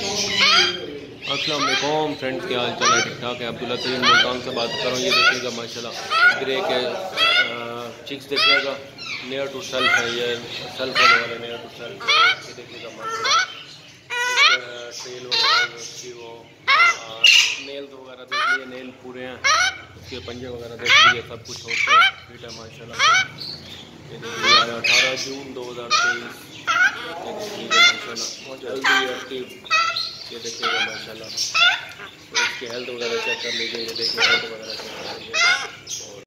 अस्सलाम वालेकुम फ्रेंड्स, क्या हाल चाल है? ठीक ठाक है। अब्दुल्ला तरीन मुल्तान से बात कर रहा हूँ। ये देखिएगा माशाल्लाह ग्रे के चिक्स देखिएगा, नियर टू सेल्फ है। ये सेल्फ होने वाले नियर टू सेल्फ। ये देखिएगा माशाल्लाह ट्रेल वगैरह उसकी वो नेल वगैरह देख लीजिए, नेल पूरे हैं, उसके पंजे वगैरह देख लीजिए, सब कुछ होता है फिट है माशाल्लाह। ये देखिए 18 जून 2023 माशाल्लाह जल्दी एक्टिव। ये देखिएगा माशाल्लाह, तो इसकी हेल्थ वगैरह चेक कर लीजिए। ये देखिए हेल्थ वगैरह चेक कर लीजिए।